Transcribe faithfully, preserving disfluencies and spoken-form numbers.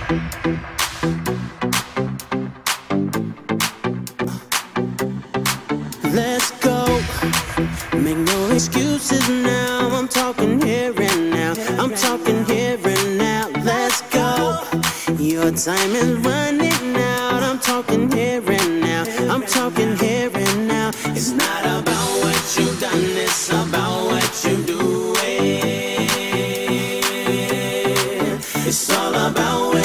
Let's go. Make no excuses now. I'm talking here and now. I'm talking here and now. Let's go. Your time is running out. I'm talking here and now. I'm talking here and now. It's not about what you've done, it's about what you do. It's all about what